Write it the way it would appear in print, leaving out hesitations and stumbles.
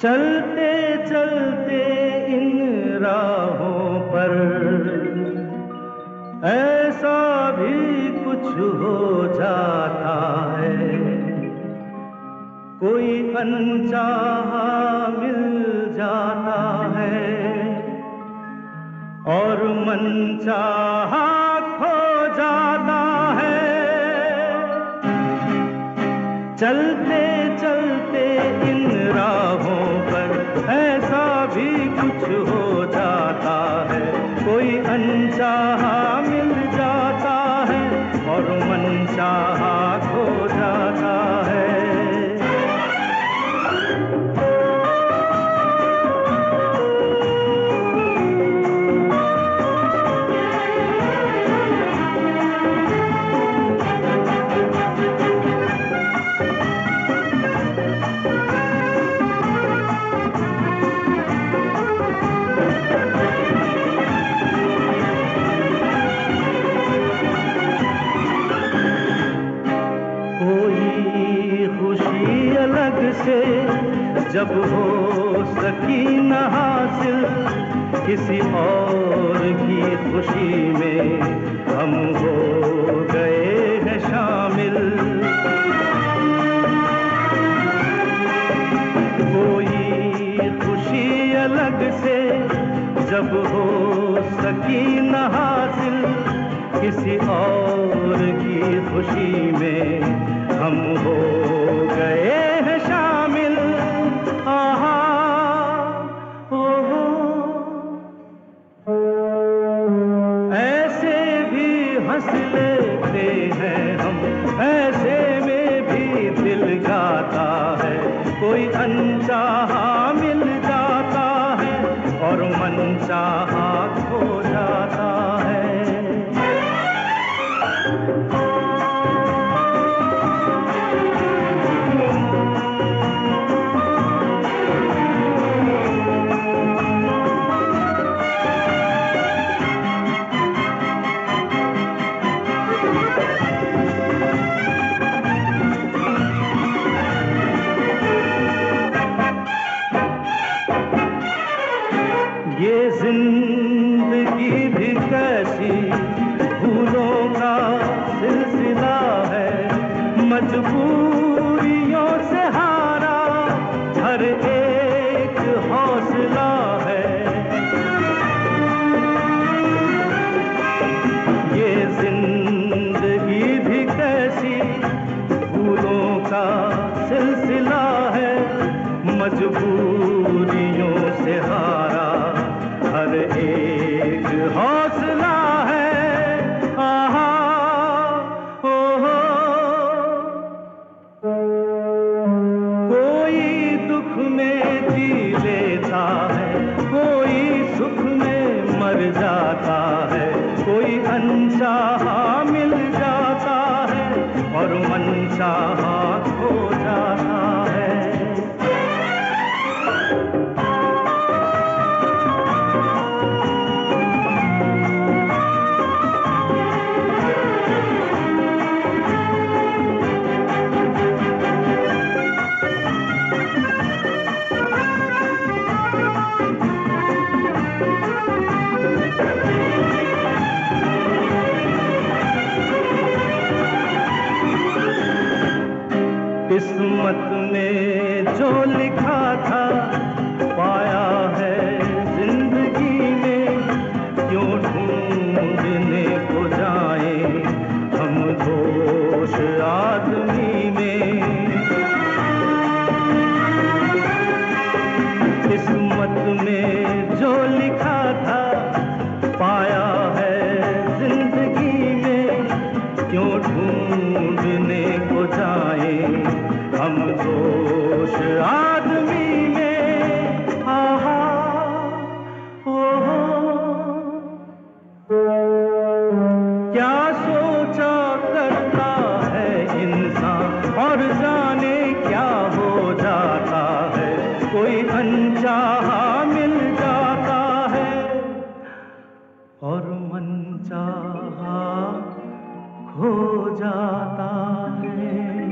चलते चलते इन राहों पर ऐसा भी कुछ हो जाता है, कोई अनचाहा मिल जाता है और मनचाहा खो जाता है। चलते चलते इन राहों पर ऐसा भी कुछ हो जाता है, कोई अनचाहा मिल जाता है और मनचाहा खो जाता है। अलग से जब हो सकी न हासिल, किसी और की खुशी में हम हो गए हैं शामिल। कोई खुशी अलग से जब हो सकी न हासिल, किसी और की खुशी में हम हो गए हैं शामिल। आहा ओहो, ऐसे भी हंस लेते हैं हम, ऐसे में भी दिल गाता है, कोई अनचाहा मिल जाता है और मनचाहा खो जाता है। ये जिंदगी भी कैसी भूलों का सिलसिला है, मजबूरियों से हारा हर एक हौसला है। ये जिंदगी भी कैसी भूलों का सिलसिला है, मजबूरियों से हारा हर एक हौसला है। आहा ओहो, कोई दुख में जी लेता है, कोई सुख में मर जाता है, कोई अनचाहा मिल जाता है और मनचाहा खो जाता है। किस्मत में जो लिखा था पाया है जिंदगी में, क्यों ढूंढने को जाए हम दोष आदमी में। किस्मत में जो लिखा था पाया है जिंदगी में, क्यों ढूंढने को जाए हम दोष आदमी में। आहा ओहो, क्या सोचा करता है इंसान और जाने क्या हो जाता है, कोई अनचाहा मिल जाता है और मनचाहा खो जाता है।